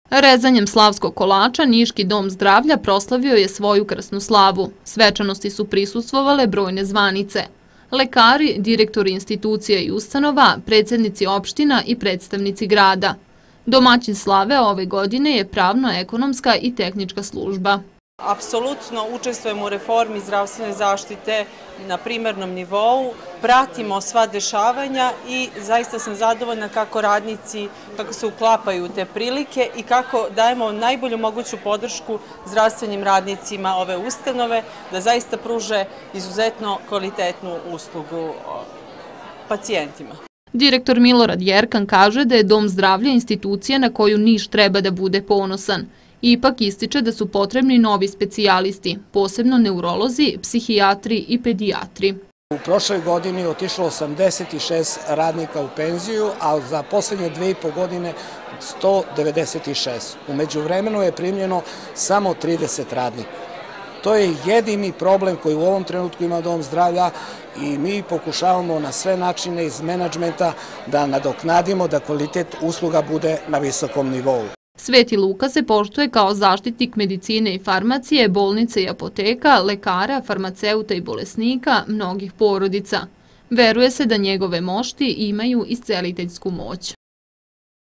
Rezanjem slavskog kolača Niški dom zdravlja proslavio je svoju krsnu slavu. Svečanosti su prisustvovale brojne zvanice. Lekari, direktori institucija i ustanova, predsjednici opština i predstavnici grada. Domaćin slave ove godine je pravno-ekonomska i tehnička služba. Apsolutno učestvujemo u reformi zdravstvene zaštite na primarnom nivou, pratimo sva dešavanja i zaista sam zadovoljna kako radnici, kako se uklapaju u te prilike i kako dajemo najbolju moguću podršku zdravstvenim radnicima ove ustanove da zaista pruže izuzetno kvalitetnu uslugu pacijentima. Direktor Milorad Jerkan kaže da je Dom zdravlja institucija na koju Niš treba da bude ponosan. Ipak ističe da su potrebni novi specijalisti, posebno neurolozi, psihijatri i pedijatri. U prošloj godini je otišlo 86 radnika u penziju, a za posljednje 2,5 godine 196. U međuvremenu je primljeno samo 30 radnika. To je jedini problem koji u ovom trenutku ima Dom zdravlja i mi pokušavamo na sve načine iz menadžmenta da nadoknadimo da kvalitet usluga bude na visokom nivou. Sveti Luka se poštuje kao zaštitnik medicine i farmacije, bolnice i apoteka, lekara, farmaceuta i bolesnika, mnogih porodica. Veruje se da njegove mošti imaju isceliteljsku moć.